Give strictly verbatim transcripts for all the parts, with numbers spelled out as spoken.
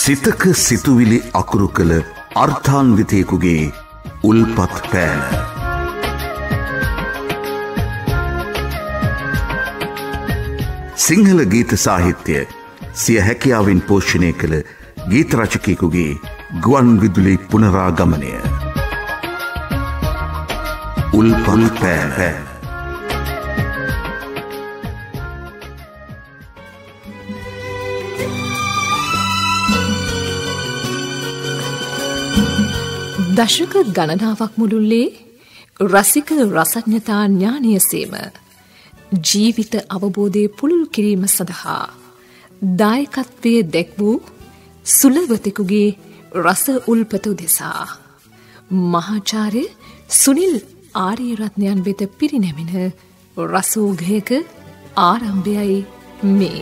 සිතක සිතුවිලි අකුරු කළ අර්ථාන්විතයෙකුගේ උල්පත් පෑන. සිංහල ගීත සාහිත්‍ය සිය හැකියාවෙන් පෝෂණය කළ ගීත රචකයෙකුගේ ගුවන් විදුලි පුනරාගමනය. උල්පත් පෑන. දශක ගණනාවක් මුළුල්ලේ රසික රසඥතා ඥානය සේම ජීවිත අවබෝධය පුළුල් කිරීම සඳහා දායකත්වය දැක් වූ සුලවතෙකුගේ රස උල්පත උදෙසා මහාචාර්ය සුනිල් ආරියරත්නයන් වෙත පිරිනැමෙන රසෝඝයක ආරම්භයයි මේ.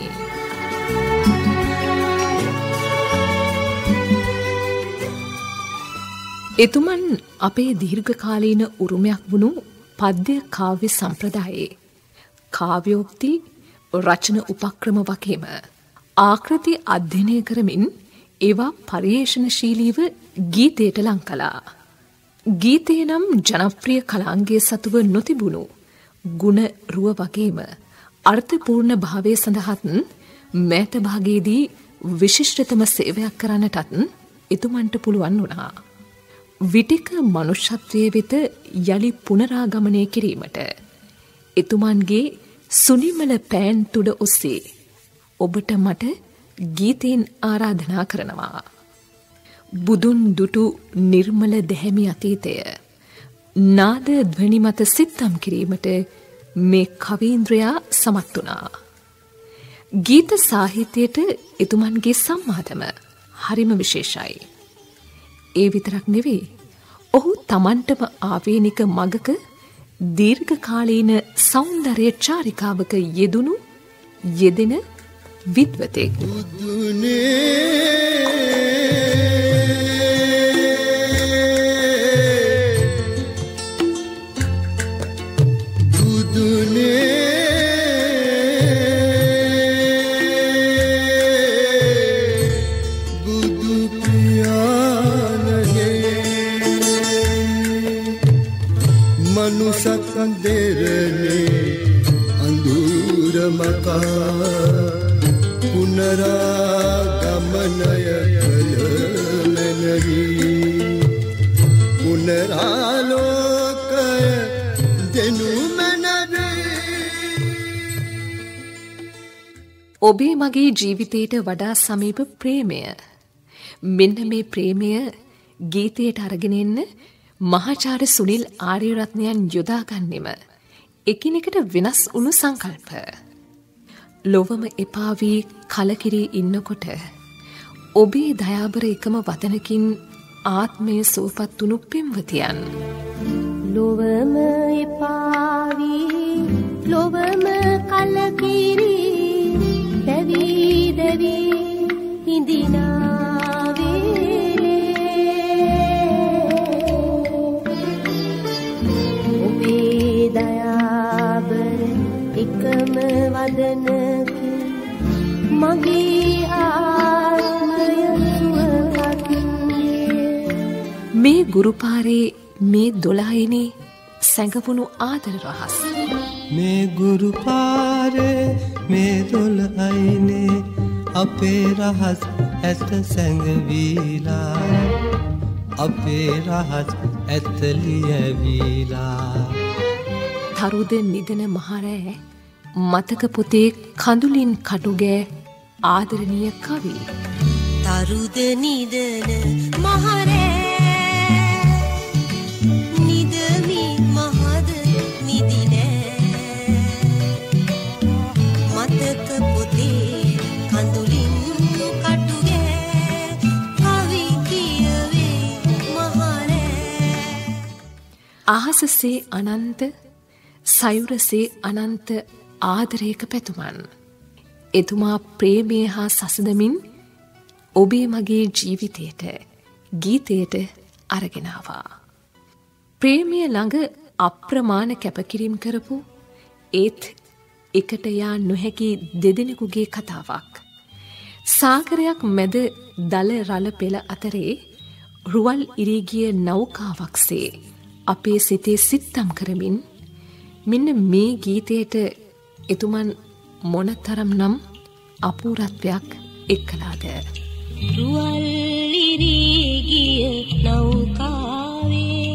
එතුමන් අපේ දීර්ඝකාලීන උරුමයක් වුණු පද්‍ය කාව්‍ය සම්ප්‍රදායේ කාව්‍යෝක්ති රචන උපක්‍රම වගේම ආකෘති අධ්‍යයනය කරමින් ඒවා පර්යේෂණශීලීව ගීතයට ලං කළා. ගීතය නම් ජනප්‍රිය කලාංගයේ සතුව නොතිබුණු ගුණ රුව වගේම අර්ථපූර්ණ භාවය සඳහාත් මෑත භාගයේදී විශිෂ්ටතම සේවයක් කරන්නටත් එතුමන්ට පුළුවන් වුණා. විටික මනුෂ්‍යත්වයේ වෙත යළි පුනරාගමනය කිරීමට එතුමන්ගේ සුනිමල පෑන් තුඩ ඔස්සේ ඔබට මට ගීතයෙන් ආරාධනා කරනවා. බුදුන් දුටු නිර්මල දැහැමි අතීතය නාද ධ්වනි මත සිත්තම් කිරීමට මේ කවීන්ද්‍රයා සමත් වුණා. ගීත සාහිත්‍යයට එතුමන්ගේ සම්මාදම හරිම විශේෂයි. ඒ විතරක් නෙවෙයි, ඔහු තමන්ටම ආවේනික මගක දීර්ඝකාලීන සෞන්දර්ය චාරිකාවක යෙදුණු යෙදෙන විද්වතෙක්. ඔබේ මගේ ජීවිතයට වඩා සමීප ප්‍රේමය. මෙන්න මේ ප්‍රේමය ගීතයට අරගෙන එන්න මහාචාර්ය සුනිල් ආරියරත්නයන් යොදාගන්නෙම එකිනෙකට වෙනස් වුණු සංකල්ප. ලොවම එපා වී කලකිරී ඉන්නකොට ඔබේ දයාබර එකම වදනකින් ආත්මය සුවපත් වුණු පෙම්වතියන්. ලොවම එපා වී ලොවම කලකිරී දැවී දැවී හිඳිනා වේලේ ඔබේ දයාබර එකම වදනකින් මගේ ආත්මය සුවපත් වේ. මේ ගුරුපාරේ මේ දොළහයිනේ සැඟවුණු ආදර රහස්. මේ ගුරුපාරේ මේ දොළහයිනේ අපේ රහස් ඇත සැඟවීලා අපේ රහස් ඇත ලියවිලා. තරුද නිදන මහරෑ මතක පොතේ කඳුලින් කටුගෑ ආදරණීය කවි. තරුද නිදන මහරෑ නිදමි මහද නිදිනෑ මතක පොතේ කඳුලින් කටුගෑ කවි කියවේ මහරෑ. අහසසේ අනන්ත සයුරසේ අනන්ත ආදරයක පැතුමන්. එතුමා ප්‍රේමය හා සසඳමින් ඔබේ මගේ ජීවිතයට ගීතයට අරගෙනවා. ප්‍රේමය ළඟ අප්‍රමාණ කැපකිරීම් කරපු ඒත් එකට යා නොහැකි දෙදෙනෙකුගේ කතාවක්. සාගරයක් මැද දල රළ පෙළ අතරේ රුවල් ඉරී නෞකාවක්සේ අපේ සිතේ සිත්තම් කරමින් මෙන්න මේ ගීතයට එතුමන් මොනතරම් නම් අපූර්වත්වයක් එක්කලාද. රුවල් ඉරී ගිය නෞකාවේ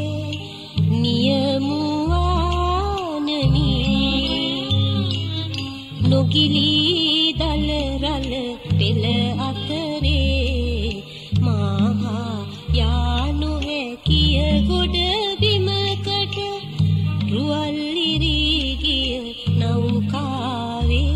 නියමුවානනි නොගිලී දල රළ පෙළ අතරේ මහා යානු හැකිය ගොඩ බිමකට රුවල් ඉරී ගිය නෞකාවේ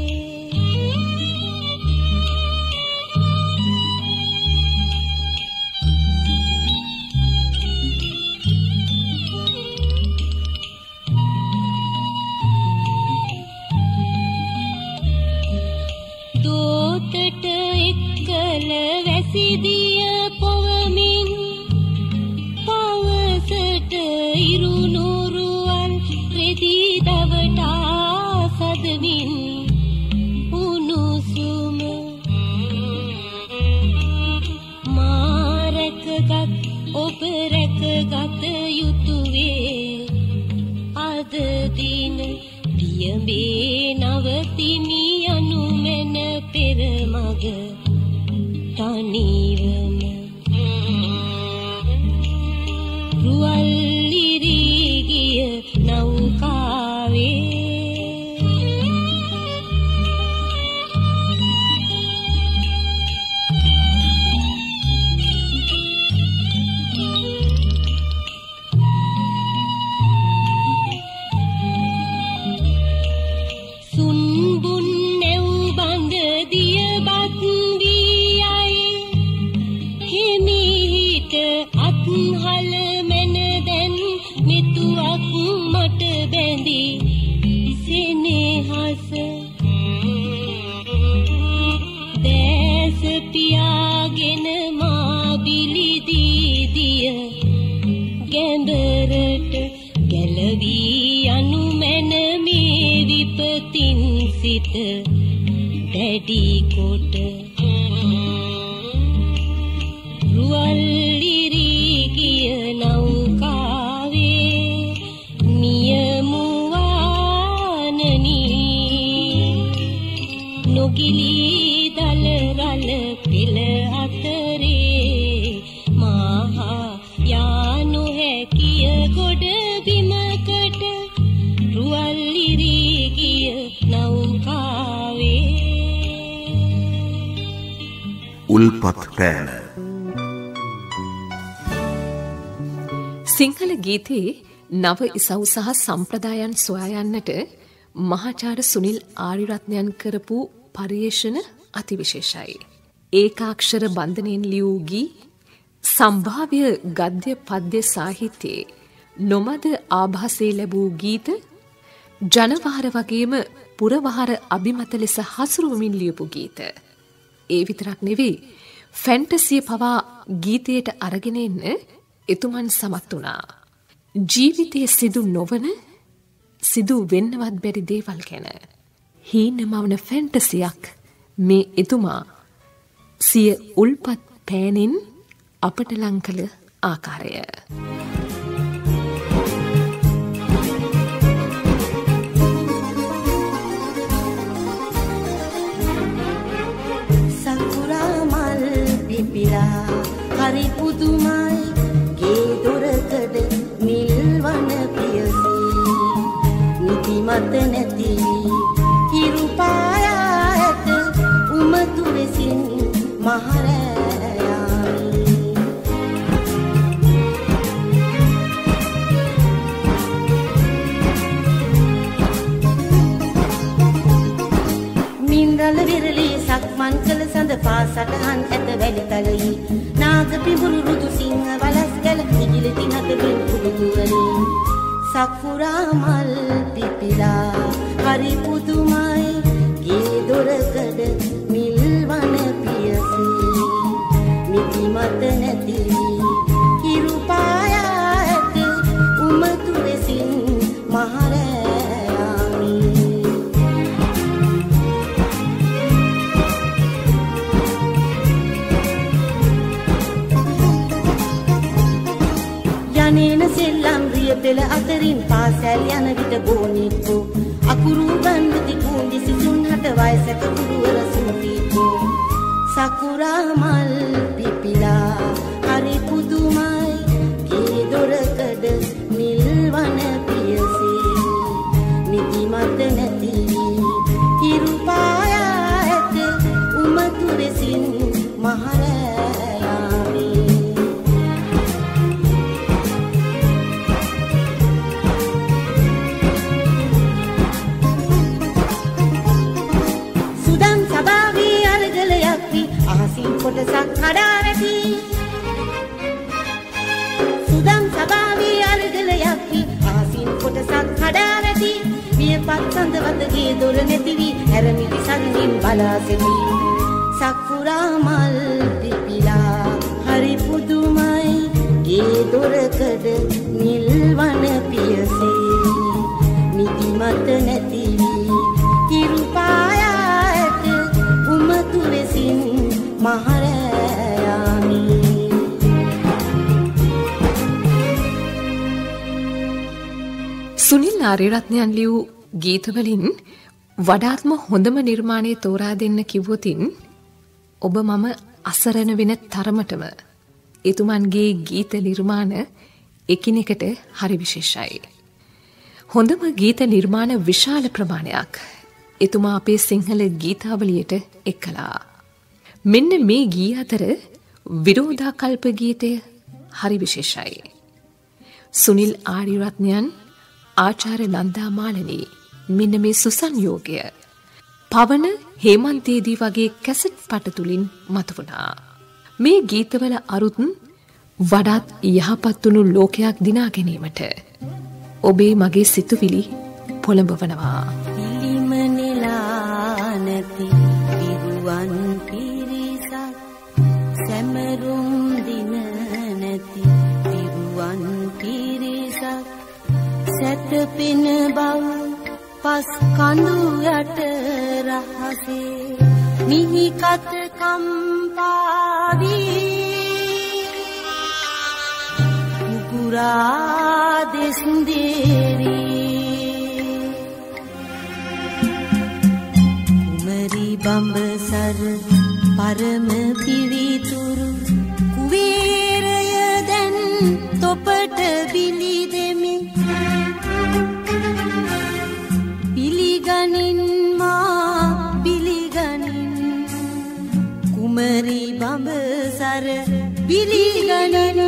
දෝතට එක්කල වැසිදිය පොවමින් පවසට ඉරුනුරුවන් රෙදි දවටා සදමින් උණුසුම මාරකගත් ඔබ රැකගත යුතුවේ අද දින පියඹේ නවතිමි අනුමැන පෙරමග තනිවම රුවල් ඉරී ගිය නෞකාවේ හල මැන දැන් මෙතුවක් මට බැඳි සෙනෙහස දැස පියාගෙන මා බිලිදී දිය ගැඹරට ගැලවී යනු මැන මේ විපතින් සිත දැඩි කොට රුවල් ඉරී ගිය නෞකාවේ නියමුවානනි නොගිලී දල රළ පෙළ අතරේ මහා යානු හැකිය ගොඩ බිමකට රුවල් ඉරී ගිය නෞකාවේ උල්පත් පෑන. සිංහල ගීතයේ නව ඉසව් සහ සම්ප්‍රදායන් සොයා යන්නට මහාචාර්ය සුනිල් ආරියරත්නයන් කරපු පරිශ්‍රණ අතිවිශේෂයි. ඒකාක්ෂර බන්ධනයෙන් ලියූ ගී සම්භාව්‍ය ගද්‍ය පද්‍ය සාහිත්‍යයේ නොමද ආභාසයේ ලැබූ ගීත ජනවහර වගේම පුරවහර අභිමත ලෙස හසුරුවමින් ලියපු ගීත. ඒ විතරක් නෙවෙයි ෆැන්ටසිය පවා ගීතයට අරගෙන එන්න එතුමන් සමත් වුණා. ජීවිතයේ සිදු නොවන සිදු වෙන්නවත් බැරි දේවල් ගැන හීනමවන ෆැන්ටසියක් මේ එතුමා සිය උල්පත් පෑනෙන් අපට ලං කළ ආකාරය. සකුරා මල් පිපිලා හරි පුදුමයි ගේ දොරකඩ නිල්වන පියසී නිදිමත නැති හිරු පායා ඇත උමතු වෙසින් මහරෑයාමි මින්දල විරලි සක්මන් කළ සඳ පාසටහන් ඇත වැලිතලයි නාග පිඹුරු රුදු සිංහ වලස් ගැල ඉගිලි තිනත බින් පුදුවරි සකුරා මල් පිපිලා හරි පුදුමයි ගේ දොරකඩ මිල්වන පියසී නිදිමත නැති හිරු පායා ඇත උමතු වෙසින් මහරෑයාමි පාසැල් යන විට ගෝනිකෝ අකුරු ගන්ධති කුංජි සිසුන් හට වයසක ගුරුවර සුන්තිකෝ සකුරා මල් පිපිලා හරි පුදුමයි ගේ දොරකඩ නිල් වන පියසේ නිදිමත නැති හිරු පායා ඇත උමතු වෙසින් මහරෑයාමේ සුදන් සබාවේ අරගලයක් වී අහසින් කොටසක් කඩා වැටි සුදන් සබාවේ අරගලයක් වී අහසින් කොටසක් කඩා වැටි වියපත් සඳවතගේ දොර නැති වී හැරමිටි සරණින් බලා සිටි සකුරා මල් පිපිලා හරි පුදුමයි ගේ දොරකඩ නිල් වන පියසේ නිදිමත නැති වී හිරු පායා ඇත උමතු වෙසින් මහරෑයාමේ සුනිල් ආරියරත්නයන් ලියූ ගීතවලින් වඩාත්ම හොඳම නිර්මාණය තෝරා දෙන්න කිව්වොතින් ඔබ මම අසරණ වෙන තරමටම එතුමන්ගේ ගීත නිර්මාණ එකිනෙකට හරි විශේෂයි. හොඳම ගීත නිර්මාණ විශාල ප්‍රමාණයක් එතුමා අපේ සිංහල ගීතාවලියට එක් කළා. මෙන්න මේ ගී අතර විරෝධාකල්ප ගීතය හරි විශේෂයි. සුනිල් ආරියරත්නයන් ආචාර්ය නන්දා මාලනී මෙන්න මේ සුසංයෝගය පවන හේමන්තයේදී වගේ කැසට් පට තුලින් මතුවුණා. මේ ගීතවල අරුත් වඩාත් යහපත් වුණු ලෝකයක් දිනා ගැනීමට ඔබේ මගේ සිතුවිලි පොළඹවනවා. පිළිමනෙලා නැති විරුවන් පිරිසක් සැමරුම් දින නැති විරුවන් පිරිසක් සැතපෙන බව පස් කඳු යට රහසේ මිහි කත කම්පාවී මුකුරා දෙස්දේරී කුමරි බඹසර පරම පිවිතුරු කුවේරය දැන් තොපට බිලි දෙමි පිළිගනින් මා පිළිගනින් කුමරි බඹසර පිළිගනින්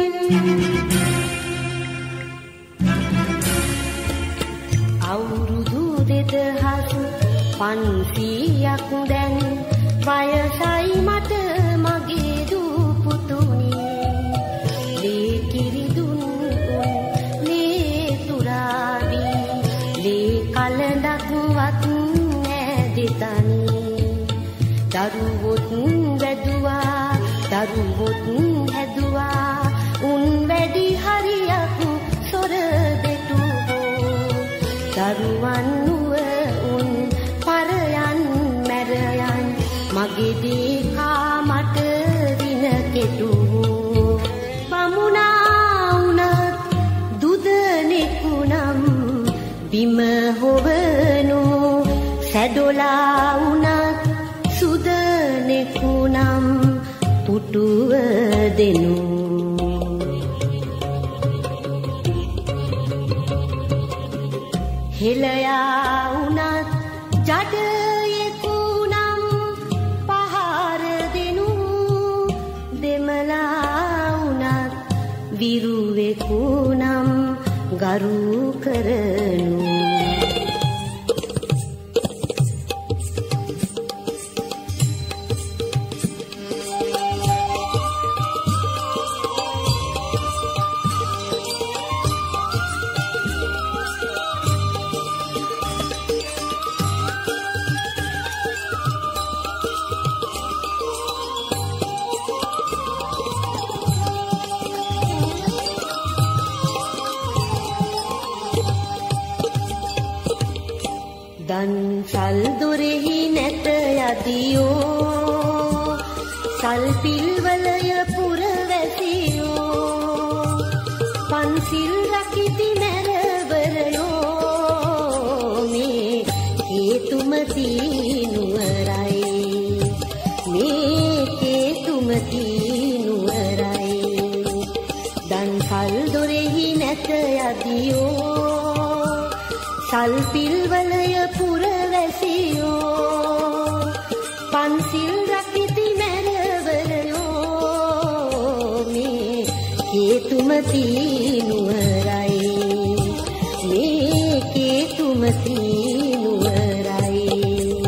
අවුරුදු දෙදහස් පන්සීයක් දැන් වයසයි මට මගේ දූ පුතුනේ ලේ කිරිදුන් ලේ තුරාවී ලේ කලඳක් වත් නැදෙතනි දරුවොත් වැදුවා දරුවොත් හැදුවා උන් වැඩි හරියක් සොර දෙටුවෝ දරුවන් නුව උන් පරයන් මැරයන් මගේ දේකා මට වින කෙටුවෝ බමුණා උනත් දුදනෙකුනම් බිම හොවනෝ සැඩොලා උනත් සුදනෙකුනම් පුටුව දෙනු හෙළයා උනත් ජඩයෙකුනම් පහර දෙනු දෙමලා උනත් විරුවෙකුනම් ගරු කරනු දන්සල් දොරෙහි නැත යදියෝ සල් පිල්වලය පුරවැසියෝ පන්සිල් රකිති මැරවරයෝ කල් පිල්වලය පුරවැසියෝ පන්සිල් රකිති මැරවරයෝ මේ කේතුමති නුවරයි මේ කේතුමති නුවරයි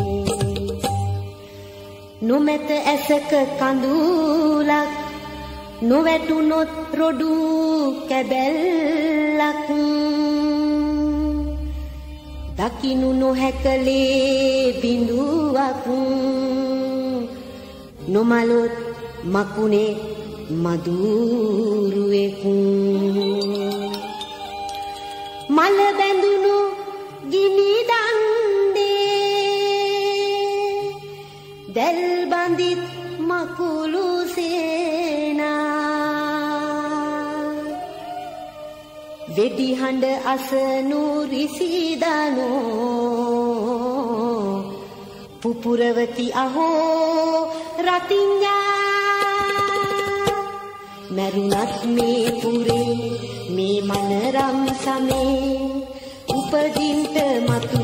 නොමැත ඇසක කඳුලක් නොවැටුනොත් රොඩු කැබැල්ලක් දකිනු නොහැකලේ බිඳුවක් නොමලොත් මකුණේ මදුරුවෙක් මල බැඳුණු ගිනි දණ්ඩේ දැල් බඳිත් මකුළු සේනා වෙඩි හඬ අසනු රිසිදනෝ පුපුරවති අහෝ රතිඤ්ඤා මරුණත් මේ පුරේ මේ මනරම් සමේ උපදින්ට මතු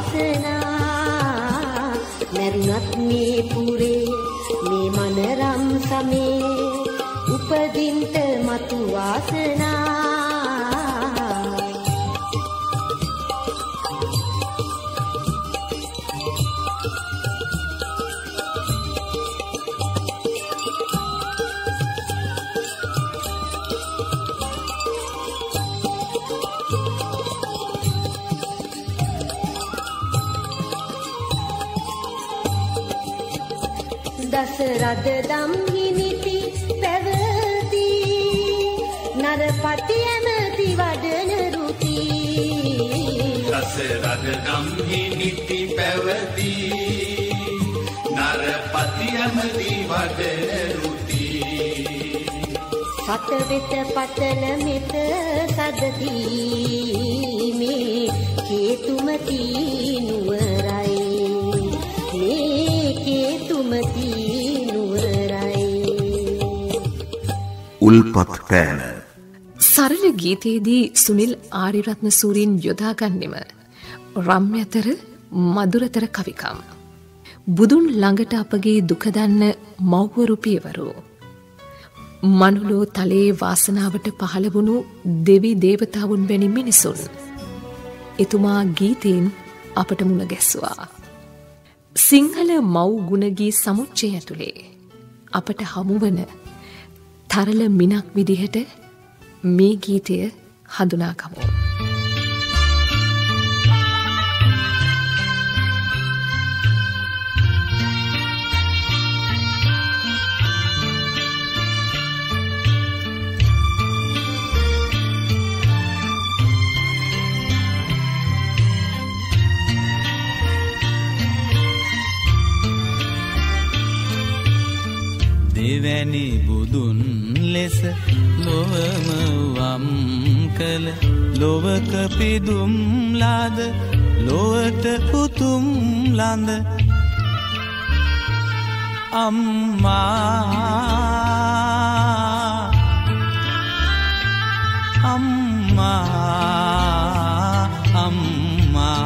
වාසනා මරුණත් මේ පුරේ මේ මනරම් සමේ උපදින්ට මතු වාසනා දසරද දම් හිනිති පැවති නරපති ඇමති වඩන රුති දසරද දම් හිනිති පැවති නරපති ඇමති වඩන රුති සත වෙත පතල මෙත සදති මේ කේතුමති නුවරයි මේ කේතුමති උල්පත් පෑන සරල ගීතයේදී සුනිල් ආරියරත්න සූරීන් යොදාගන්නෙම රම්‍යතර මధుරතර කවිකම් බුදුන් ළඟට අපගේ දුක දන්න මව්වරු පියවරු මනුලෝ තලයේ වාසනාවට පහළ වුණු දෙවි දේවතාවුන් වැනි මිනිසුන් එතුමා ගීතයෙන් අපට මුණ ගැස්සුවා සිංහල මව් ගුණගී සමුච්චය ඇතුලේ අපට හමුවන තරල මිනක් විදිහට මේ ගීතය හඳුනාගමු. දෙවැනි බුදුන් ලෙස ලොවම වම් කළ ලොවක පිදුම් ලාද ලොවට උතුම් ලඳ අම්මා අම්මා අම්මා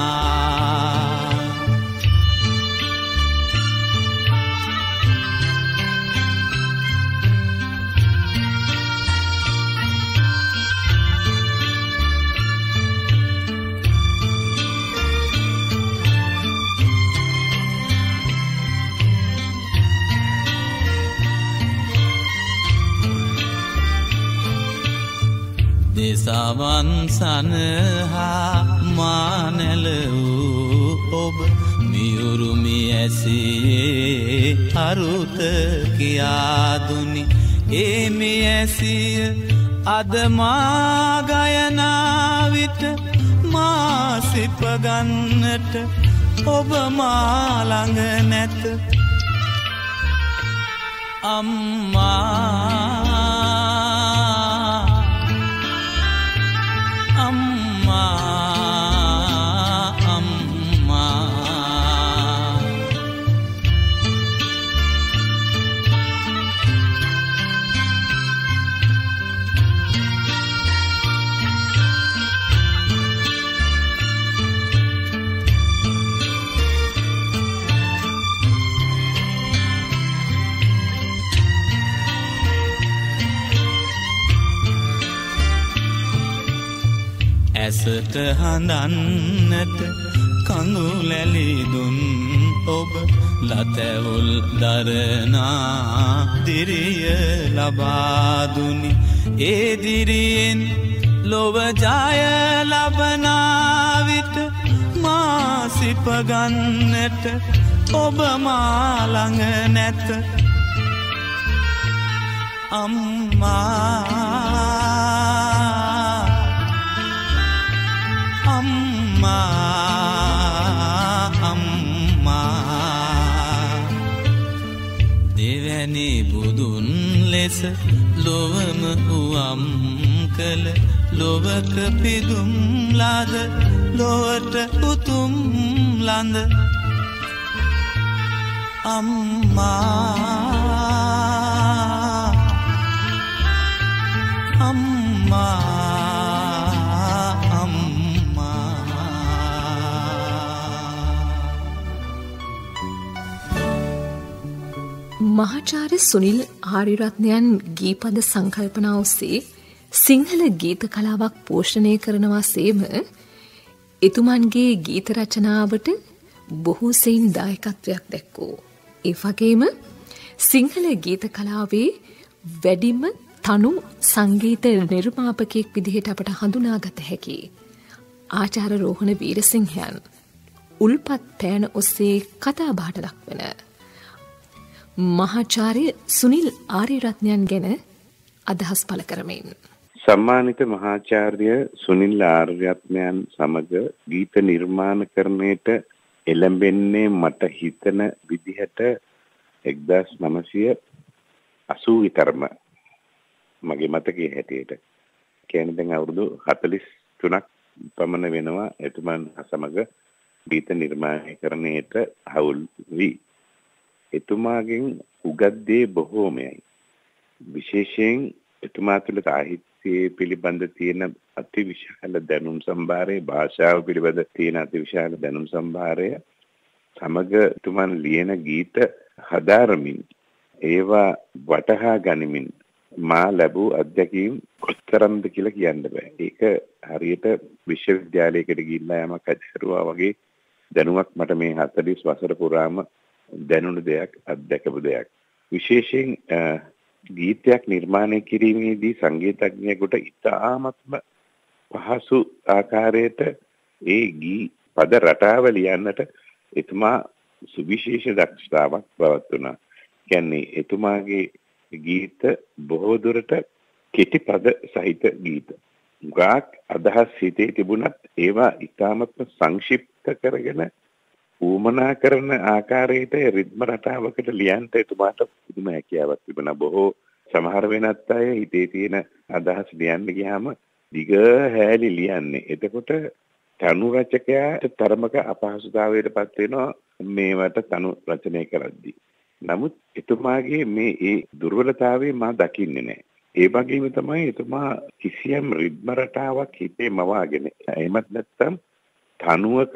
දෙසවන් සනහා මානැල වූ ඔබ මියුරුමි ඇසියේ අරුත කියාදුනි ඒ මි ඇසිය අද මා ගයනාවිට මා සිපගන්නට ඔබ මා ළඟ නැත අම්මා ඇසට හඳන්නට කඳු ලැලි දුන් ඔබ ලතැවුල් දරනා දිරිය ලබා දුනි ඒ දිරියෙන් ලොව ජය ලබනා විට මා සිපගන්නට ඔබ මා ළඟ නැත අම්මා දෙවැනි බුදුන් ලෙස ලොවම උවම් කළ ලොවක පිදුම් ලද ලොවට උතුම් ලඳ අම්මා අම්මා මහාචාර්ය සුනිල් ආරියරත්නයන් ගීපද සංකල්පනා ඔස්සේ සිංහල ගීත කලාවක් පෝෂණය කරනවා සේම එතුමන්ගේ ගීත රචනාවට බොහෝ සෙයින් දායකත්වයක් දැක්වූ. ඒ වගේම සිංහල ගීත කලාවේ වැඩිම තනු සංගීත නිර්මාපකයෙක් විදිහට අපට හඳුනාගත හැකි ආචාර්ය රෝහණ වීරසිංහයන් උල්පත් පෑන ඔස්සේ කතා බහට ලක්වන මහාචාර්ය සුනිල් ආරියරත්නයන් ගැන අදහස් පළ කරමින් සම්මානිත මහාචාර්ය සුනිල් ආරියරත්නයන් සමග ගීත නිර්මාණකරණයට එළඹෙන්නේ මට හිතන විදිහට එක්දාස් නවසිය අසූ විතරම මගේ මතකයේ හැටියට කියන්නේ දැන් අවුරුදු හතළිස් තුනක් පමණ වෙනවා එතුමන් සමග ගීත නිර්මාණකරණයට හවුල් වී එතුමාගෙන් උගත් දේ බොහෝමයි. විශේෂයෙන් එතුමා තුළ සාහිත්‍යයේ පිළිබඳ තියෙන අතිවිශාල දැනුම් සම්භාරය, භාෂාව පිළිබඳ තියෙන අතිවිශාල දැනුම් සම්භාරය සමග එතුමන් ලියන ගීත හදාරමින් ඒවා වටහා ගනිමින් මා ලැබූ අත්දැකීම් කොතරම්ද කියලා කියන්න බෑ. ඒක හරියට විශ්වවිද්‍යාලයකට ගිහිල්ලා යමක් අධ්‍යයනය වගේ දැනුමක් මට මේ හතළිස් වසර පුරාම දැනුණු දෙයක්, අත්දැකපු දෙයක්. විශේෂයෙන් ගීතයක් නිර්මාණය කිරීමේදී සංගීතඥයෙකුට ඉතාමත්ම පහසු ආකාරයට ඒ ගී පද රටාව ලියන්නට එතුමා සුවිශේෂ දක්ෂතාවක් පවත්වනවා. කියන්නේ එතුමාගේ ගීත බොහෝ දුරට කෙටි පද සහිත ගීත. ගාක් අදහස් හිතේ තිබුණත් ඒවා ඉතාමත්ම සංක්ෂිප්ත කරගෙන ඌමනා කරන ආකාරයට රිද්ම රටාවකට ලියන්න එතුමාට පුදුම හැකියාවක් තිබුණා. බොහෝ සමහර වෙනත් අය හිතේ තියෙන අදහස් ලියන්න ගියාම දිග හැලි ලියන්නේ. එතකොට තනු රචකයාට තරමක අපහසුතාවයකටපත් වෙනවා මේවට තනු රචනය කරද්දී. නමුත් එතුමාගේ මේ ඒ දුර්වලතාවය මා දකින්නේ නැහැ. ඒ වගේම තමයි එතුමා කිසියම් රිද්ම රටාවක් හිතේ මවාගෙන එහෙමත් නැත්නම් තනුවක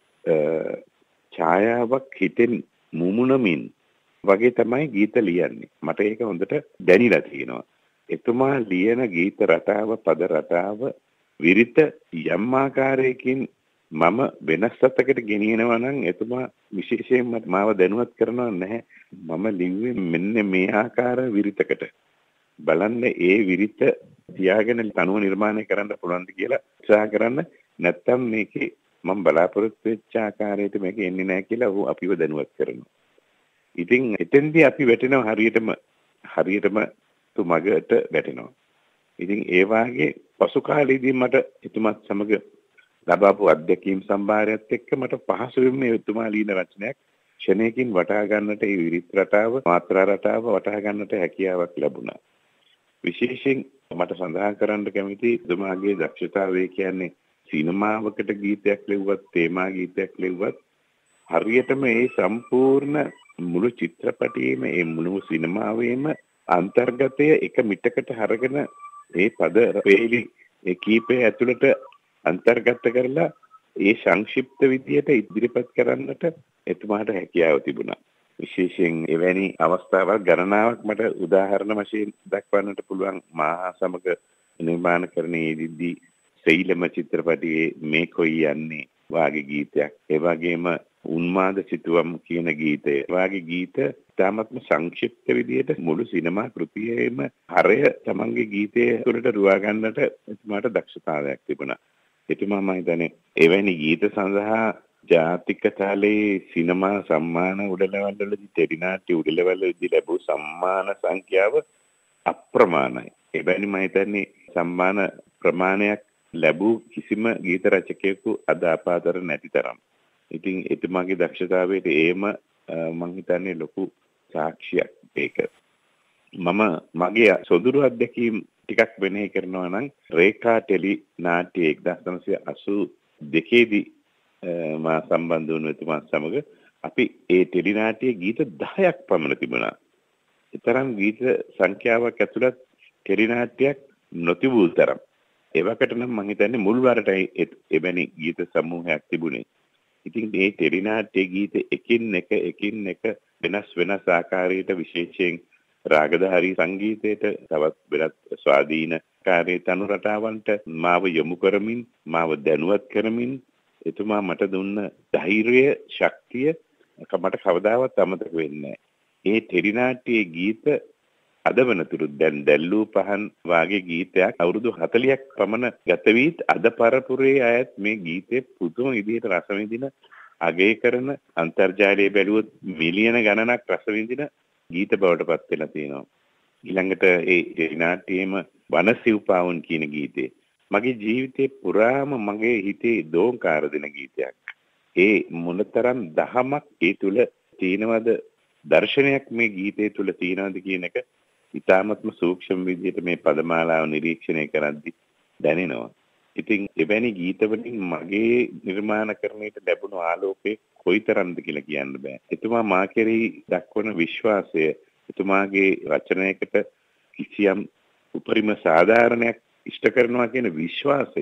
ඡායාවක් හිතෙන් මුමුණමින් වගේ තමයි ගීත ලියන්නේ. මට ඒක හොඳට දැනিলা තියෙනවා. එතුමා ලියන ගීත රටාව, පද රටාව විරිත යම් ආකාරයකින් මම වෙනස් අතකට ගෙනියනවා නම් එතුමා විශේෂයෙන්ම මාව දැනුවත් කරනවා නැහැ. මම ලිව්වේ මෙන්න මේ ආකාර විරිතකට. බලන්න ඒ විරිත තියාගෙන තනුව නිර්මාණය කරන්න පුළුවන්ද කියලා උත්සාහ කරන්න. නැත්තම් මේකේ මම බලාපොරොත්තු වෙච්ච ආකාරයට මේක එන්නේ නැහැ කියලා ඔහු අපිව දැනුවත් කරනවා. ඉතින් එතෙන්දී අපි වැටෙනවා හරියටම හරියටම තුමගට වැටෙනවා. ඉතින් ඒ වාගේ පසු කාලෙදී මට එතුමත් සමග ලබාපු අත්දැකීම් සම්භාරයත් එක්ක මට පහසුවෙන් මේ එතුමා ලියන රචනයක් ක්ෂණයකින් වටහා ගන්නට, ඒ විරිත් රටාව, මාත්‍රා රටාව වටහා ගන්නට හැකියාවක් ලැබුණා. විශේෂයෙන් මට සඳහන් කරන්න කැමති එතුමාගේ දක්ෂතාවය කියන්නේ සිනමාවකට ගීතයක් ලිව්වත්, තේමා ගීතයක් ලිව්වත් හරියටම ඒ සම්පූර්ණ මුළු චිත්‍රපටයේම, ඒ මුළු සිනමාවේම අන්තර්ගතය එක මිටකට හරගෙන ඒ පද වේලි ඒ කීපය ඇතුළට අන්තර්ගත කරලා ඒ සංක්ෂිප්ත විදියට ඉදිරිපත් කරන්නට එතුමාට හැකියාව තිබුණා. විශේෂයෙන් එවැනි අවස්ථාවල් ගණනාවක් මට උදාහරණ වශයෙන් දක්වන්නට පුළුවන්. මා සමග නිර්මාණකරණයේදී සෙයිලම චිත්‍රපටයේ මේ කොයි යන්නේ වාගේ ගීතයක්. ඒ වගේම උන්මාද සිතුවම් කියන ගීතය. වාගේ ගීත තාමත්ම සංක්ෂිප්ත විදිහට මුළු සිනමා කෘතියේම හරය තමන්ගේ ගීතයේ තුළට රුවා ගන්නට එතුමාට දක්ෂතාවයක් තිබුණා. එතුමා මම හිතන්නේ එවැනි ගීත සඳහා ජාතික තලයේ සිනමා සම්මාන උඩලවල් වලදී ටෙලිනාට්‍ය උඩලවල් වලදී ලැබූ සම්මාන සංඛ්‍යාව අප්‍රමාණයි. එවැනි මම හිතන්නේ සම්මාන ප්‍රමාණයක් ලැබූ කිසිම ගීත රචකයෙකු අද අපාතර නැති තරම්. ඉතින් එතුමාගේ දක්ෂතාවයට ඒම මම හිතන්නේ ලොකු සාක්ෂියක් ඒක. මම මගේ සොදුරු අත්දැකීම් ටිකක් වෙනෙහි කරනවා නම් රේඛා ටෙලි නාට්‍ය එක්දාස් නවසිය අසූ දෙකේ දී මා සම්බන්ධ වුණු එතුමා සමග අපි ඒ ටෙලි නාට්‍යයේ ගීත දහයක් පමණ තිබුණා. ඊතරම් ගීත සංඛ්‍යාවක් ඇතුළත් ටෙලි නාට්‍යයක් නොතිබූ තරම්. ඒවකට නම් මම හිතන්නේ මුල් වරටයි එවැනි ගීත සමූහයක් තිබුණේ. ඉතින් මේ ටෙලි නාට්‍ය ගීත එකින් එක එකින් එක වෙනස් වෙනස් ආකාරයට විශේෂයෙන් රාගධාරී සංගීතයට තවත් වෙනත් ස්වාධීන කාර්ය තනු රටාවන්ට මාව යොමු කරමින් මාව දැනුවත් කරමින් එතුමා මට දුන්න ධෛර්යය ශක්තිය මට කවදාවත් අමතක වෙන්නේ නැහැ. ඒ ටෙලි නාට්‍යයේ ගීත අද වනතුරු දැන් දැල්ලූ පහන් වාගේ ගීතයක් අවුරුදු හතළියක් පමණ ගත වීත් අද පරපුරේ අයත් මේ ගීතේ පුදුම විදිහට රස විඳින අගය කරන අන්තර්ජාලයේ බැලුවොත් මිලියන ගණනක් රස විඳින ගීත බවට පත් වෙලා තියෙනවා. ඊළඟට ඒ ටෙලි නාට්‍යයේම වනසිව්පාවුන් කියන ගීතේ මගේ ජීවිතේ පුරාම මගේ හිතේ දෝංකාර දෙන ගීතයක්. ඒ මොනතරම් දහමක් ඒ තුල තියෙනවද දර්ශනයක් මේ ගීතේ තුල තියෙනවද කියන එක ඉතාමත්ම සූක්ෂම විදිහට මේ පදමාලාව නිරීක්ෂණය කරද්දී දැනෙනවා. ඉතින් එවැනි ගීතවලින් මගේ නිර්මාණකරණයට ලැබුණු ආලෝකය කොයිතරම්ද කියලා කියන්න බෑ. එතුමා මා කෙරෙහි දක්වන විශ්වාසය, එතුමාගේ රචනයකට කිසියම් උපරිම සාධාරණයක් ඉෂ්ට කරනවා කියන විශ්වාසය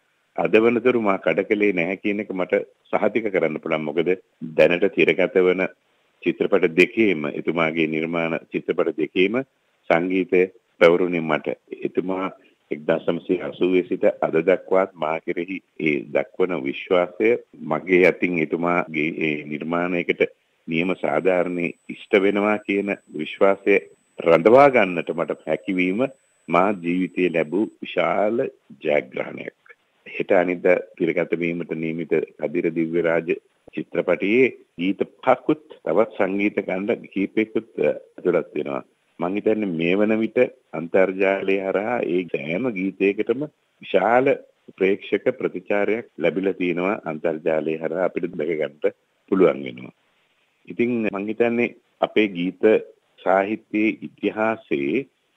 අද වනතුරු මා කඩකලේ නැහැ කියන එක මට සහතික කරන්න පුළුවන්. මොකද දැනට තිරගත වන චිත්‍රපට දෙකේම එතුමාගේ නිර්මාණ චිත්‍රපට දෙකේම සංගීතය පැවරුනේ මට. එතුමා එක්දාස් නවසිය අසූ සිට අද දක්වාත් මා කෙරෙහි ඒ දක්වන විශ්වාසය මගේ අතින් එතුමාගේ ඒ නිර්මාණයකට නියම සාධාරණේ ඉෂ්ට වෙනවා කියන විශ්වාසය රඳවා ගන්නට මට හැකියවීම මා ජීවිතයේ ලැබූ විශාල ජයග්‍රහණයක්. හෙට අනිද්දා පිරගත වීමට නියමිත කදිර දිව්‍යරාජ චිත්‍රපටයේ ගීත පහකුත් තවත් සංගීත කණ්ඩ කීපයකුත් ඇතුළත් වෙනවා. මම හිතන්නේ මේ වන විට අන්තර්ජාලය හරහා ඒ සෑම ගීතයකටම විශාල ප්‍රේක්ෂක ප්‍රතිචාරයක් ලැබිලා තියෙනවා. අන්තර්ජාලය හරහා අපිට දැක ගන්නට පුළුවන් වෙනවා. ඉතින් මම හිතන්නේ අපේ ගීත සාහිත්‍යයේ ඉතිහාසයේ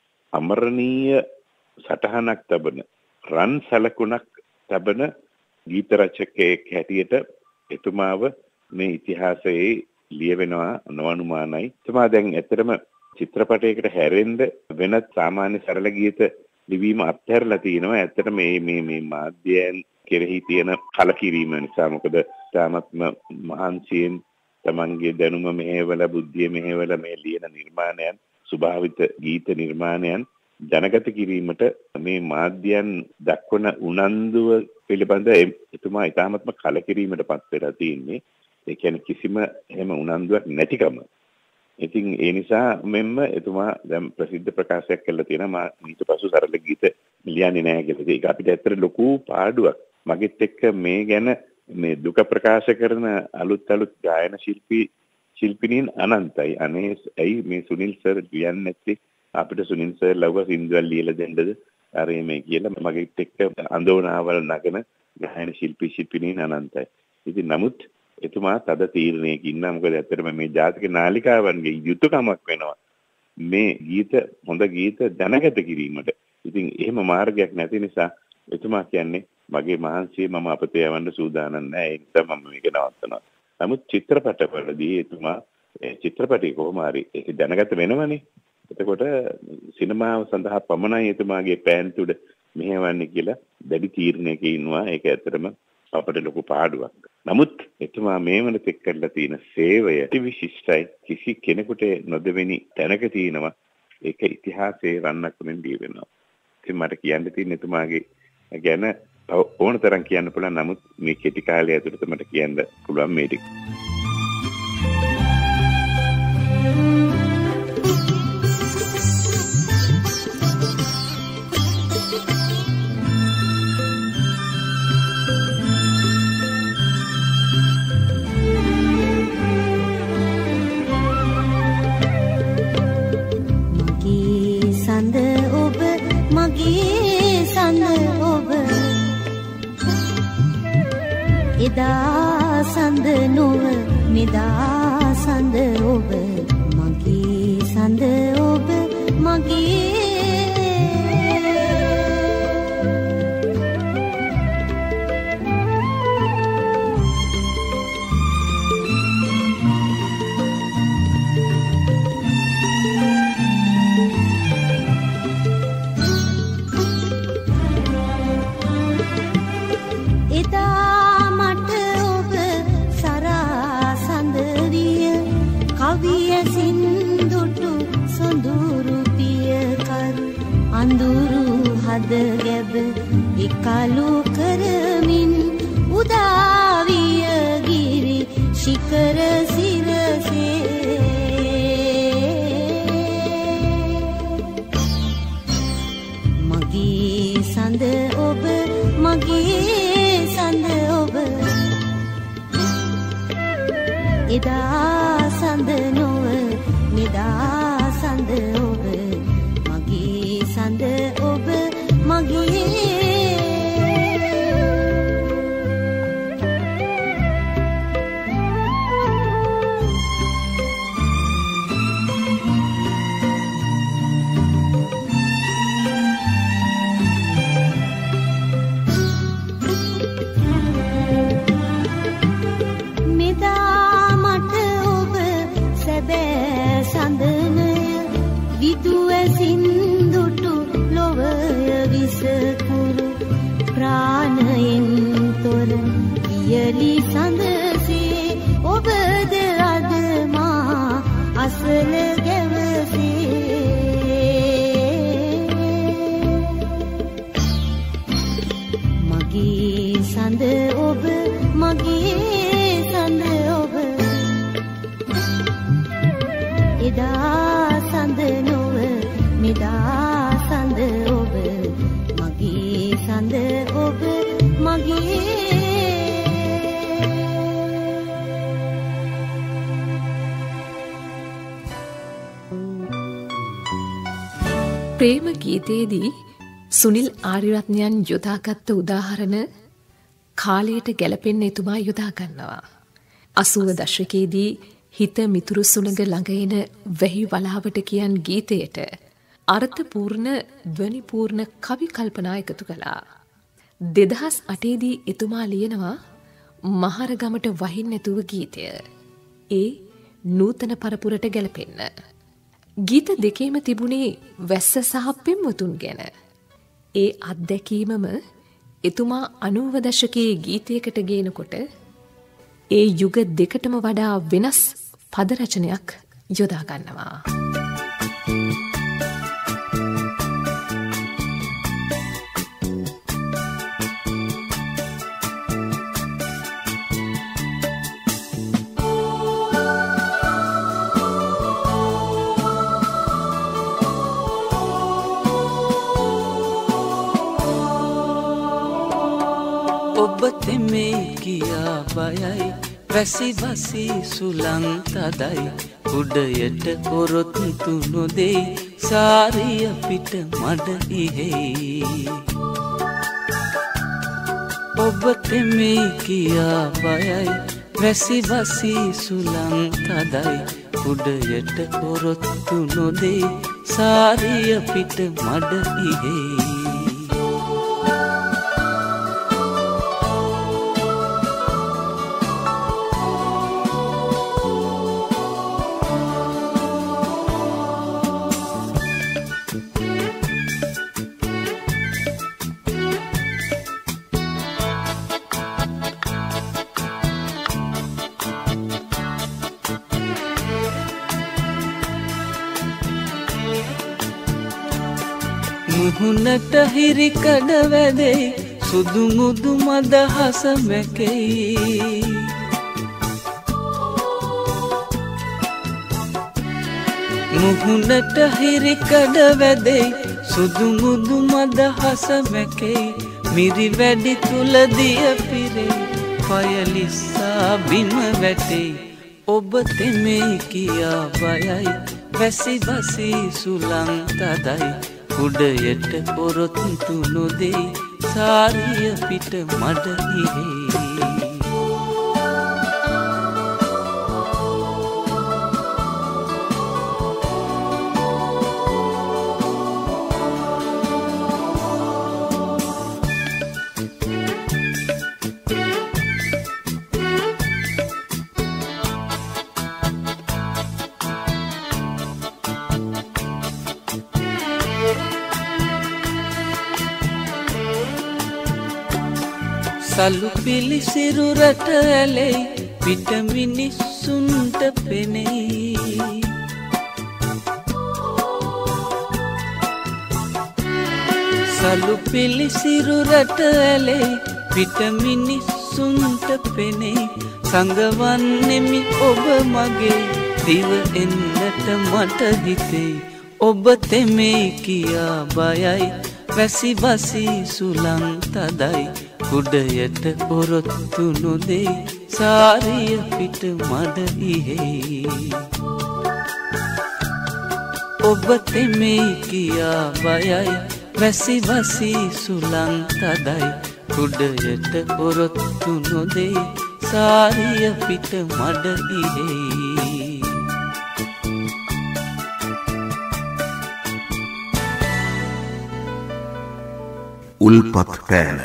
අමරණීය සටහනක් තබන රන් සලකුණක් තබන ගීත රචකයෙක් හැටියට එතුමාව මේ ඉතිහාසයේ ලියවෙනවා නොඅනුමානයි. එතුමා දැන් ඇත්තටම චිත්‍රපටයකට හැරෙන්න වෙනත් සාමාන්‍ය සරල ගීත ලිවීම අත්හැරලා තිනවා. ඇත්තට මේ මේ මේ මාධ්‍යයන් කෙරෙහි තියෙන කලකිරීම නිසා. මොකද තාමත්ම මහන්සියෙන් තමන්ගේ දැනුම මෙහෙवला බුද්ධිය මෙහෙवला මේ ලියන නිර්මාණයන් ස්වභාවිත ගීත නිර්මාණයන් ජනගත කිරීමට මේ මාධ්‍යයන් දක්වන උනන්දුව පිළිබඳ එතුමා ඉතාමත්ම කලකිරීමට පත් වෙලා තියෙන්නේ. ඒ කියන්නේ කිසිම එහෙම උනන්දුවක් නැතිකම. ඉතින් ඒ නිසා මෙන්න එතුමා දැන් ප්‍රසිද්ධ ප්‍රකාශයක් කළා තියෙනවා මා ඊට පසු සරල ගීත ලියන්නේ නැහැ කියලා. ඒක අපිට ඇත්තට ලොකු පාඩුවක්. මගෙත් එක්ක මේ ගැන මේ දුක ප්‍රකාශ කරන අලුත් අලුත් ගායන ශිල්පී ශිල්පිනීන් අනන්තයි. අනේ ඇයි මේ සුනිල් සර් කියන්නේ නැත්තේ අපිට සුනිල් සර් ලව්ව සින්දුවක් ලියලා දෙන්නද අර මේ කියලා මගෙත් එක්ක අඳෝනාවල් නගන ගායන ශිල්පී ශිල්පිනීන් අනන්තයි. ඉතින් නමුත් එතුමා තද තීරණයක ඉන්නා. මොකද ඇත්තටම මේ ජාතික නාලිකාවන්ගේ යුතුයකමක් වෙනවා මේ ගීත හොඳ ගීත දැනගත කිරීමට. ඉතින් එහෙම මාර්ගයක් නැති නිසා එතුමා කියන්නේ මගේ මහන්සිය මම අපතේ යවන්න සූදානම් නැහැ. ඒ නිසා මම මේක නවත්තනවා. නමුත් චිත්‍රපටවලදී එතුමා චිත්‍රපටි කොහොම හරි ඒක දැනගත වෙනවනේ. එතකොට සිනමාව සඳහා පමණයි එතුමාගේ පෑන් තුඩ මෙහෙවන්නේ කියලා දැඩි තීරණයක ඉන්නවා. ඒක ඇත්තටම අපට ලොකු පාඩුවක්. නමුත් එතුමා මේ වෙනතෙක් කරලා තියෙන සේවය විශිෂ්ටයි. කිසි කෙනෙකුට නොදෙවෙනි තැනක තියෙනවා. ඒක ඉතිහාසයේ රන්නක් වෙනින් දී වෙනවා. ඉතින් මට කියන්න තියෙන එතුමාගේ ගැන ඕන තරම් කියන්න පුළුවන්. නමුත් මේ කෙටි කාලය ඇතුළත මට කියන්න පුළුවන් මේ ටික. එදා සඳ නොව මෙදා සඳ ඔබ මගේ සඳ ඔබ මගේ අඳුරු හද ගැබ එකලු කරමින් උදාවිය ගිරි ශිකර සිරසේ මගේ සඳ ඔබ මගේ සඳ ඔබ එදා සඳ නොව මෙදා සඳ ඔබ සඳ ඔබ මගේ මෙදා මට ඔබ සැබෑ සඳනය විදුවැසින් විසකුරු ප්‍රාණයෙන් තොර වියලි සඳසේ ඔබද අද මා අසල ගැවසේ මගේ සඳ ඔබ මගේ සඳ ඔබ එදා සඳ නොව මෙදා සඳ ඔබ මගේ සඳ ඔබ මගේ ප්‍රේම ගීතයේදී සුනිල් ආරියරත්නයන් යොදාගත්ත උදාහරණ කාලයට ගැලපෙන්න එතුමා යොදා ගන්නවා. අසූව දශකයේදී හිත මිතුරු සුළඟ ළඟ එන වැහි වලාවට කියන් ගීතයට අර්ථපූර්ණ ධ්වනිපූර්ණ කවි කල්පනා එකතු කළා. දෙදහස් අටේදී එතුමා ලියනවා මහරගමට වහින් නැතුව ගීතය. ඒ නූතන පරපුරට ගැලපෙන්න. ගීත දෙකේම තිබුණේ වැස්ස සහ පෙම්වතුන් ගැන. ඒ අත්දැකීමම එතුමා අනූව දශකයේ ගීතයකට ගේනකොට ඒ යුග දෙකටම වඩා වෙනස් පද රචනයක් යොදා ගන්නවා. ඔබ තෙමේ කියා බයයි වැසි වසි සුලං තදයි උඩයට පොරොත්තු නොදෙයි සාරිය පිට මඩ ඉහෙයි ඔබ තෙමේ කියා බයයි වැසි වසි සුලං තදයි උඩයට පොරොත්තු නොදෙයි සාරිය පිට මඩ ඉහෙයි මුහුණට හිරිකඩ වැදෙයි සුදු මුදු මද හස මැකෙයි මුහුණට හිරිකඩ වැදෙයි සුදු මුදු මද හස මැකෙයි මිරි වැඩි තුල දිය පිරෙයි පයලිස්සා බිම වැටෙයි ඔබ තෙමේ කියා බයයි වැසි බසි සුලං තදයි උඩයට පොරොත්තු නොදෙයි සාරිය පිට මඩ ඉහෙයි සලු පිලිසිරුරට ඇලෙයි පිට මිනිස්සුන්ට පෙනෙයි සලු පිලිසිරුරට ඇලෙයි පිට මිනිස්සුන්ට පෙනෙයි සංගවන්නෙමි ඔබ මගේ දිව එන්නට මට හිතෙයි ඔබ තෙමේ කියා බයයි වැසි බසි සුලං තදයි උඩයට පොරොත්තු නොදෙයි සාරිය පිට මඩ ඉහෙයි ඔබ තෙමේ කියා බයයි වැසි බසි සුලං තදයි උඩයට පොරොත්තු නොදෙයි සාරිය පිට මඩ ඉහෙයි උල්පත් පෑන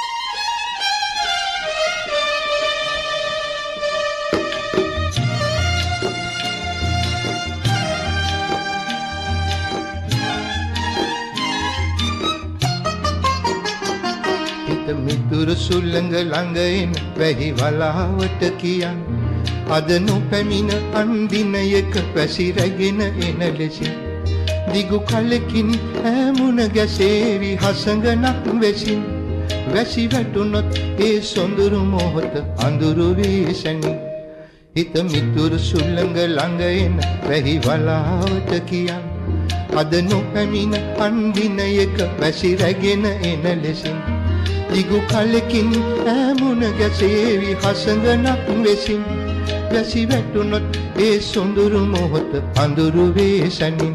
මිතුරු සුළඟ ළඟ එන වැහි වලාවට කියන් අද නොපැමිණ අන්දිනයක පැසි රැගෙන එන ලෙසින් දිගු කලකින් ඈමුණ ගැසේවි හසඟනක් වෙසින් වැසි වැටුනොත් ඒ සොඳුරු මොහොත අඳුරු වේසනි හිත මිතුරු සුළඟ ළඟ එන වැහි වලාවට කියන් අද නොපැමිණ අන්දිනයක පැසි රැගෙන එන ලෙසින් දිගු කලකින් ඈමුණ ගැසේවි හසඟනක් වෙසින් වැසි වැටුනොත් ඒ සොඳුරු මොහොත අඳුරු වේසනින්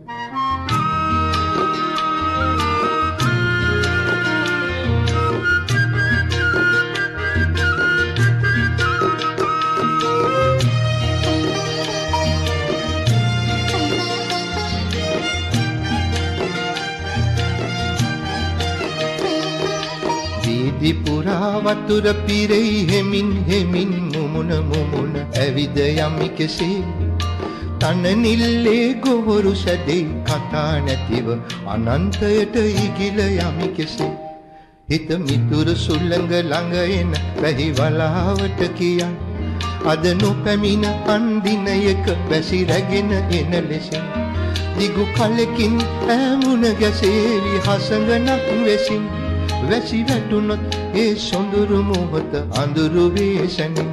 දිපුරා වතුර පිරෙයි හෙමින් හෙමින් මුමුණ මුමුණ ඇවිද යමි කෙසේ තන නිල්ලේ ගොවරු සැදෙයි කතා නැතිව අනන්තයට ඉගිල යමි කෙසේ හිත මිතුරු සුළඟ ළඟ එන වැහි වලාවට කියන් අද නොපැමිණ අන්දිනයක වැසි රැගෙන එන ලෙසින් දිගු කලකින් ඈමුණ ගැසේවි හසඟනක් වෙසින් වැසි වැටුනොත් ඒ සොඳුරු මොහොත අඳුරු වේසනින්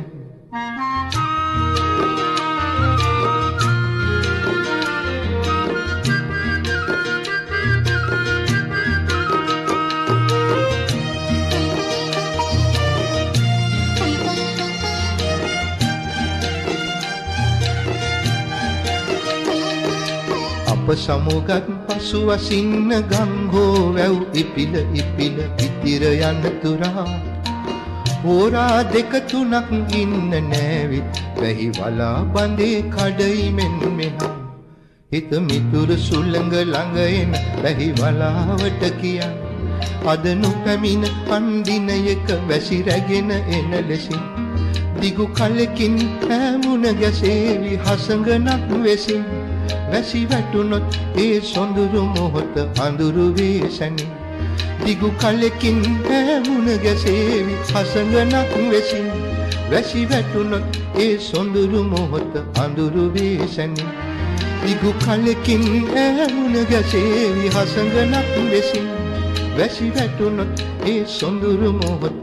අප සමුගත් පසු වසින්න ගම් හෝ වැව් ඉපිල ඉපිල ඉතිර යන තුරා හෝරා දෙක තුනක් ඉන්න නෑවිත් වැහි වලා බඳේ කඩයි මෙන් මෙහා හිත මිතුරු සුළඟ ළඟ එන වැහි වලාවට කියන් අද නොපැමිණ අන්දිනයක වැසි රැගෙන එන ලෙසින් දිගු කලකින් ඈමුණ ගැසේවි හසඟනක් වෙසින් වැසි වැටුනොත් ඒ සොඳුරු මොහොත අඳුරු වේසනින් දිගු කලකින් ඈමුණ ගැසේවි හසඟනක් වෙසින් වැසි වැටුනොත් ඒ සොඳුරු මොහොත අඳුරු වේසනින් දිගු කලකින් ඈමුණ ගැසේවි හසඟනක් වෙසින් වැසි වැටුනොත් ඒ සොඳුරු මොහොත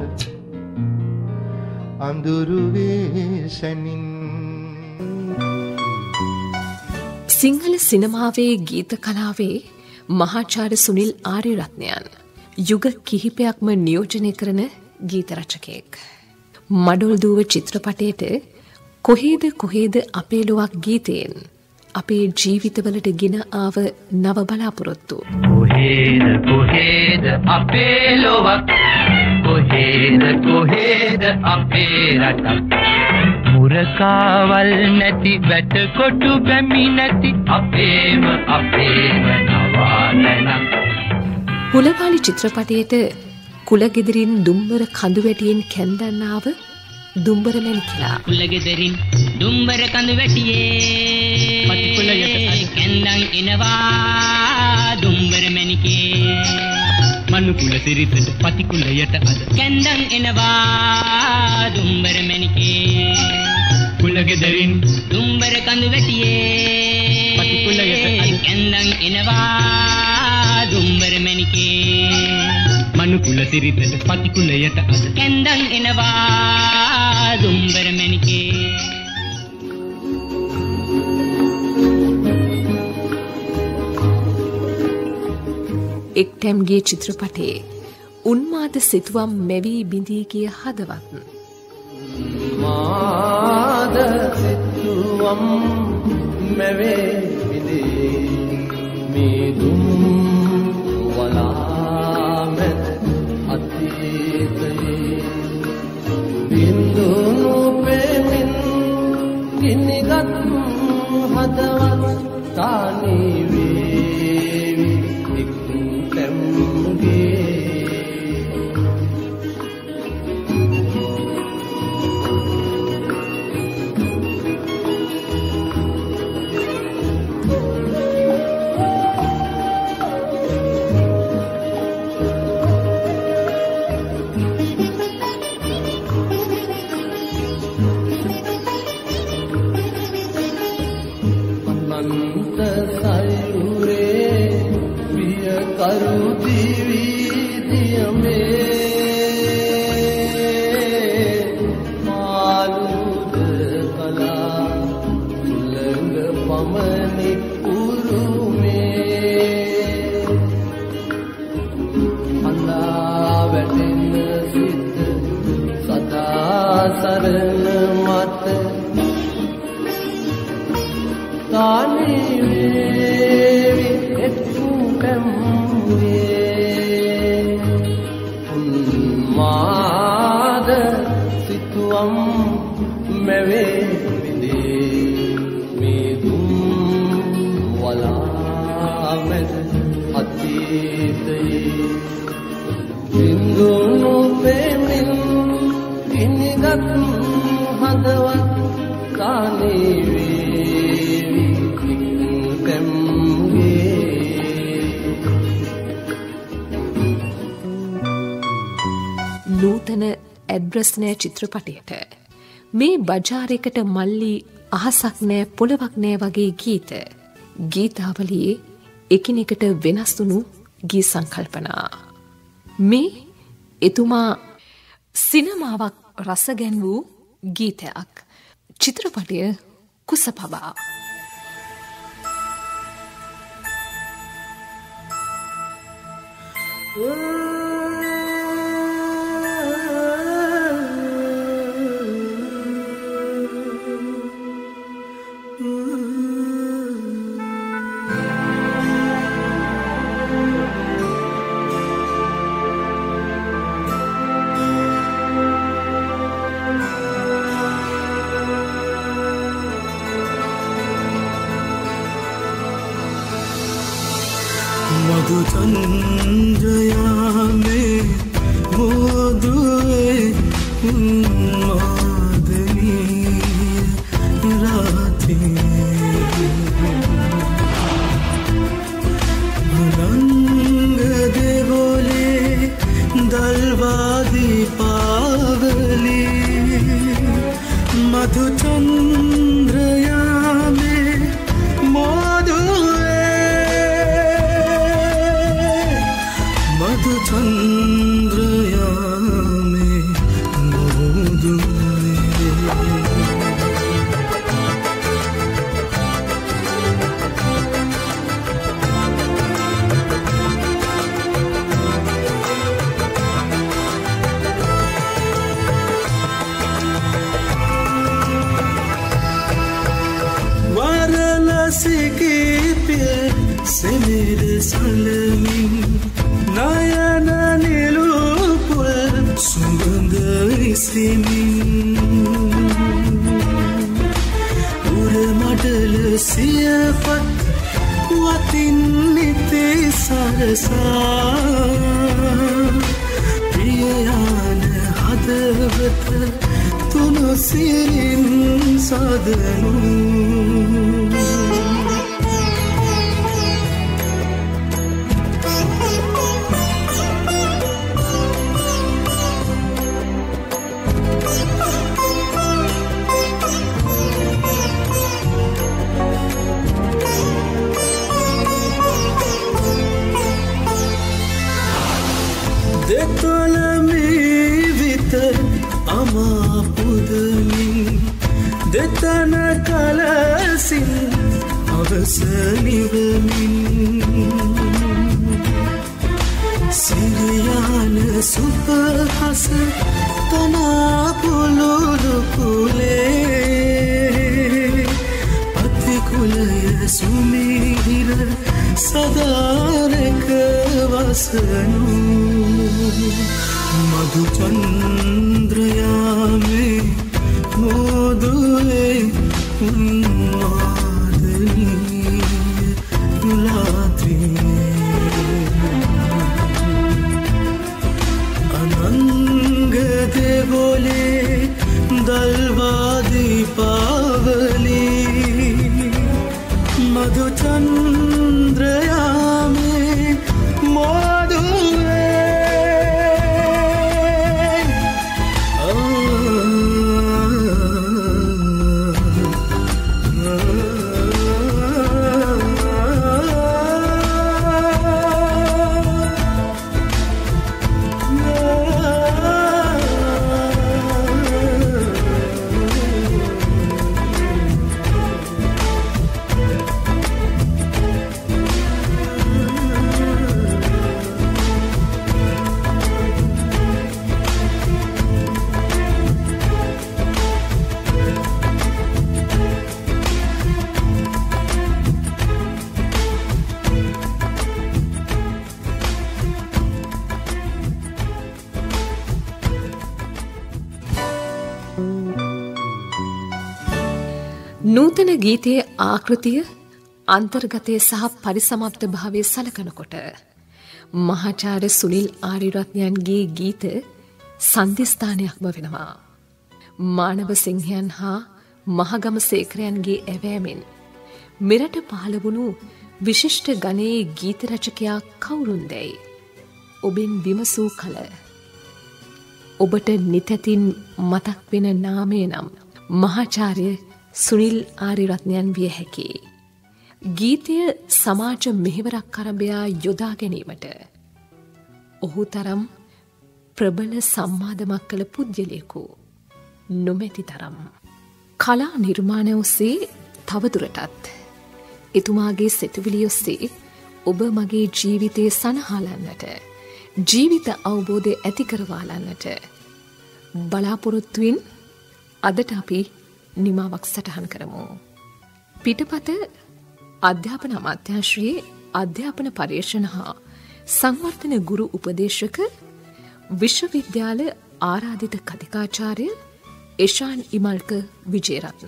අඳුරු වේසනින්. සිංහල සිනමාවේ ගීත කලාවේ මහාචාර්ය සුනිල් ආරියරත්නයන් යුග කිහිපයක්ම නියෝජනය කරන ගීත රචකයෙක්. මඩොල් දුව චිත්‍රපටයට කොහේද කොහේද අපේ ලොවක් ගීතයෙන් අපේ ජීවිතවලට ගෙන ආව නව බලාපොරොත්තු. කොහේද කොහේද අපේ ලොවක්, කොහේද කොහේද අපේ රටක්, මුරකාවල් නැති වැට කොටු බැමි නැති අපේම අපේම නවාතැනක්. හුලපාලි චිත්‍රපටයට කුලගෙදරින් දුම්බර කඳු වැටියෙන් කැන්දන්නාව දුම්බර මැණිකලා. කුලගෙදරින් දුම්බර කඳු වැටියේ පතිකුලයට කැන්දන් එනවා දුම්බර මැණිකේ. මනුකුල සිරිතට පතිකුලයට අද කැන්දන් එනවා දුම්බර මැණිකේ. කුලගෙදරින් දුම්බර කඳු වැටියේ පතිකුලයට අද කැන්දන් එනවා දුම්බර මැණිකේ. මනුකුල සිරිතට පතිකුලයට අද කැන්දන් එනවා දුම්බර මැණිකේ. එක්ටැම්ගේ චිත්‍රපටයේ උන්මාද සිතුවම් මැවී බිඳී ගිය හදවත්. මාද සිතුවම් මැවේ බිඳී මේ දුම් වලා මැද අතීතයේ බින්දුනු පෙමින් ගිනිගත් හදවත් තානී වේවි එක්ටැම්ගේ. නූතන ඇඩ්රස් නෑ චිත්‍රපටයට මේ බජාරයකට මල්ලි අහසක් නෑ පොළවක් නෑ වගේ ගීත ගීතාවලියේ එකිනෙකට වෙනස් වුණු ගී සංකල්පනා. මේ එතුමා සිනමාවක් රසගැන් වූ ගීතයක්. චිත්‍රපටය කුසපබා. चंद्रया में मोदुए उन्मादनी रातें रंग दे बोले दलवादी पागली मधु चंद्रया में मोदुए मधु चंद्र සලමින් නයන නිලුපුල් සුගඳ ඉසිමින් උරමඩල සියපත් වතින් නිතේ සරසා ප්‍රියයාන හදවත තුනු සිරින් සදනු දෙතන කලසින් අවසනිවමින් සිරියාන සුපහස තනා පුලුළු කුලේ අතිකුලය සුමිහිර සදාරක වසනු මధు චන්ද්‍රයාමේ मोदुए मादनी रात्रि अनंग दे बोले दलवादी पावली मधु चंद्रया में मोदुए නූතන ගීතයේ ආකෘතිය අන්තර්ගතය සහ පරිසමාප්ත භාවය සලකනකොට මහාචාර්ය සුනිල් ආරියරත්නයන්ගේ ගීත සන්ධිස්ථානයක්ම වෙනවා. මානව සිංහයන් හා මහගම සේකරයන්ගේ ඇවෑමෙන් මෙරට පහළ වුණු විශිෂ්ට ගණයේ ගීත රචකයා කවුරුන්දැයි ඔබෙන් විමසූ කල ඔබට නිතැතින් මතක් වෙන නාමය නම් මහාචාර්ය සුනිල් ආරියරත්නයන් විය හැකි. ගීතය සමාජ මෙහෙවරක් කරඹයා යොදා ගැනීමට ඔහු තරම් ප්‍රබල සම්මාදමක් කළ පුද්ගලයෙකු නොමැති තරම්. කලා නිර්මාණය ඔස්සේ තවදුරටත් එතුමාගේ සිතුවිලි ඔස්සේ ඔබ මගේ ජීවිතය සනහලන්නට ජීවිත අවබෝධය ඇති කරවාලන්නට බලාපොරොත්තුවෙන් අදට අපි නිමාවක් සටහන් කරමු. පිටපත අධ්‍යාපන අමාත්‍යාංශයේ අධ්‍යාපන පර්යේෂණ හා සංවර්ධන ගුරු උපදේශක විශ්වවිද්‍යාල ආරාධිත කතිකාචාර්ය එෂාන් ඉමල්ක විජේරත්න.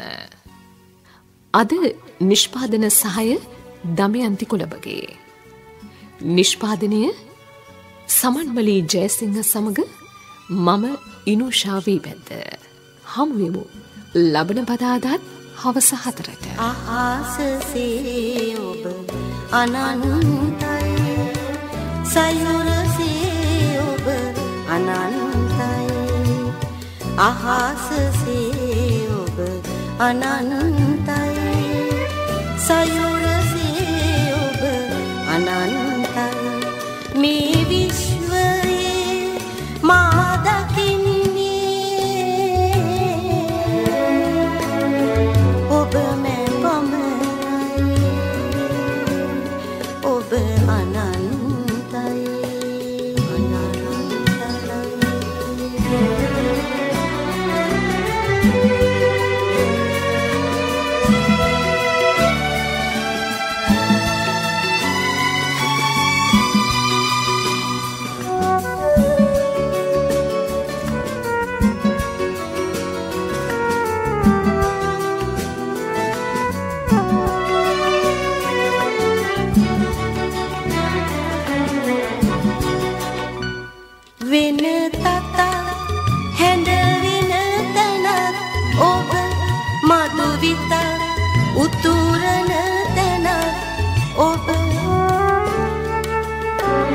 අද නිෂ්පාදන සහය දමයන්ති කොළඹගේ. නිෂ්පාදනය සමන්මලී ජයසිංහ සමග මම ඉනුෂා වීබැද්ද. හමුවෙමු ලබන බදාදාත් හවස හතරට. අහසසේ ඔබ අනන්තයි සයුරසේ ඔබ අනන්තයි අහසසේ ඔබ අනන්තයි සයුරසේ ඔබ අනන්තයි මේ විශ්වයේ මා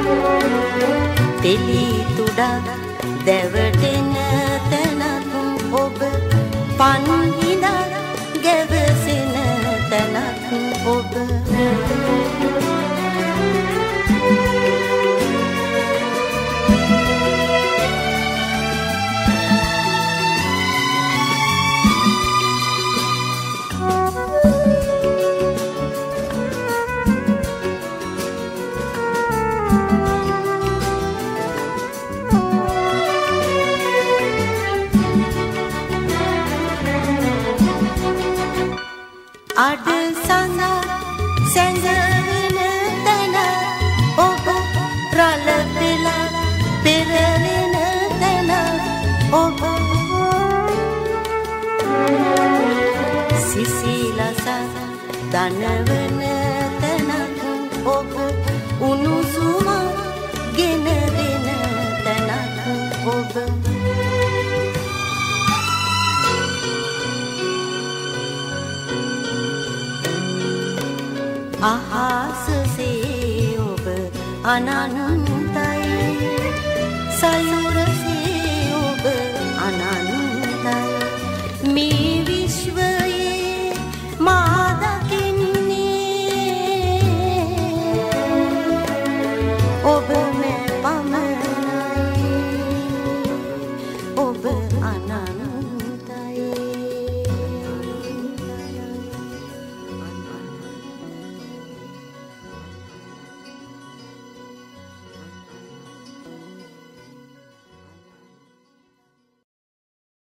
තෙලි තුඩක් දැවටෙන තැනක් ඔබ පන්හිඳක් ගැවසෙන තැනක් ඔබ අඩ සඳ සැඟවෙන තැන ඔබ රළ පෙළ පෙරලෙන තැන ඔබ සිසිලස දනවන තැනක් ඔබ උණුසුම ගෙන දෙන තැනක් ඔබ අහසසේ ඔබ අනන්තයි සයු